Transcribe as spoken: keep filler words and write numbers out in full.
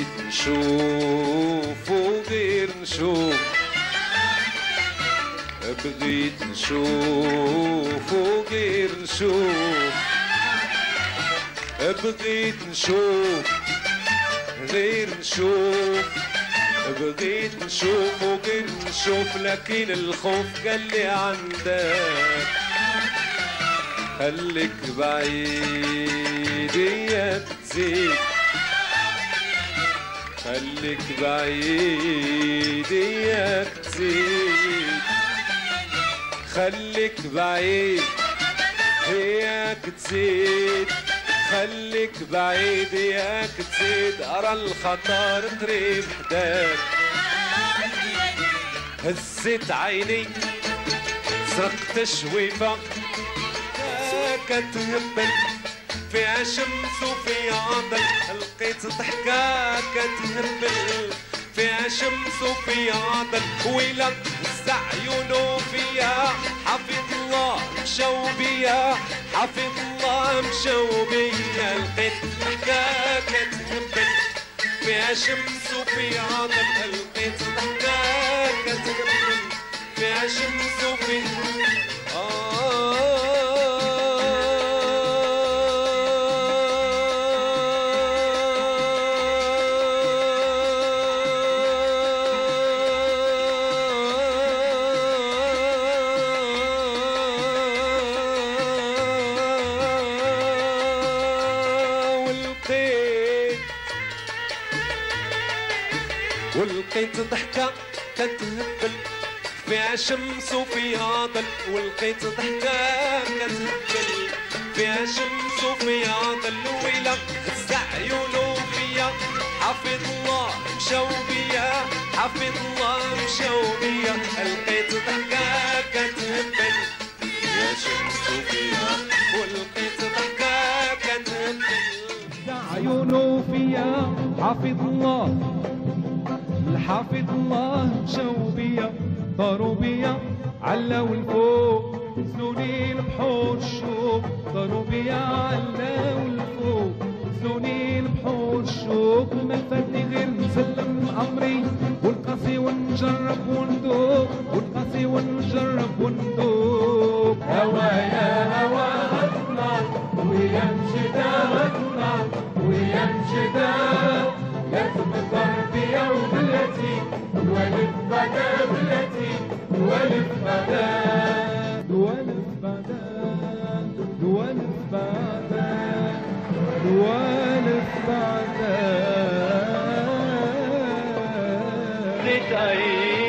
بغيت نشوف وغير نشوف، بغيت نشوف وغير نشوف، بغيت نشوف غير نشوف، بغيت نشوف وغير نشوف، لكن الخوف قال لي عندك خليك بعيد ياك تزيد، خليك بعيد ياك تزيد، خليك بعيد ياك تزيد، خليك بعيد ياك تزيد، أرى الخطر قريب حداك. هزت عيني سرقت شويفة كتهبل فيها شمس وفيها ظل، لقيت ضحكة كتهبل فيها شمس وفيها ظل، ويلا هز عيونو فيا حفظ الله مشاو بيا، حفظ الله مشاو بيا، لقيت ضحكة كتهبل فيها شمس وفيها ظل، لقيت ضحكة كتهبل فيها شمس وفيها آه ولقيت ضحكة كتهبل فيها شمس وفيها ظل، ولقيت ضحكة كتهبل فيها شمس وفيها ظل، ويلا هز عيونو فيا حفظ الله مشاو بيا، حفظ الله مشاو بيا، لقيت ضحكة كتهبل فيها شمس وفيها، ولقيت ضحكة كتهبل هز عيونو فيا حفظ الله حافظ الله مشاو بيا، طاروا بيا علاو الفوق زوني البحور الشوق، طاروا بيا علاو الفوق زوني البحور الشوق، ما فاتني غير نسلم امري والقاسي ونجرب وندوق، والقاسي ونجرب وندوق. هوايا هوا غطنا ويمشي دا غطنا ويمشي دا لازم الضرب يا وبلاتي، والف بعدا بلاتي، والف بعدا، والف بعدا، والف بعدا، والف بعدا.